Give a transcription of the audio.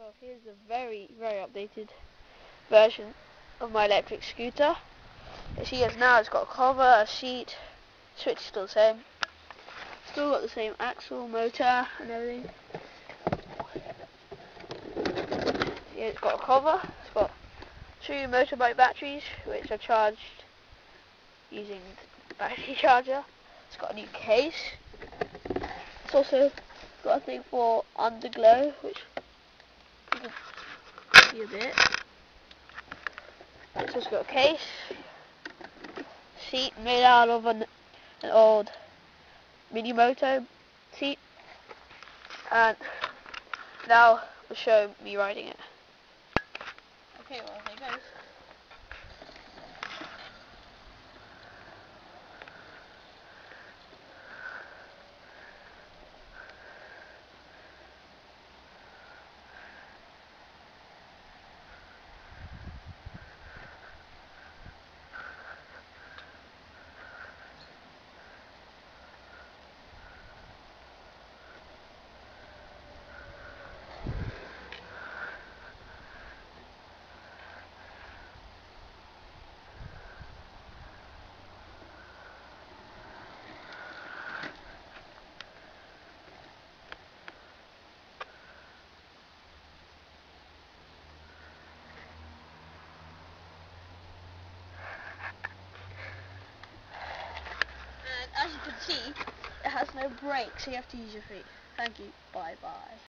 So here's a very updated version of my electric scooter. As you see, as now it's got a cover, a seat, switch is still the same. Still got the same axle, motor and everything. Yeah, it's got a cover, it's got 2 motorbike batteries which are charged using the battery charger. It's got a new case. It's also got a thing for underglow, which you can see a bit. It's also got a case, seat made out of an old mini moto seat, and now we'll show me riding it. Okay, well here goes. And as you can see, it has no brakes, so you have to use your feet. Thank you. Bye bye.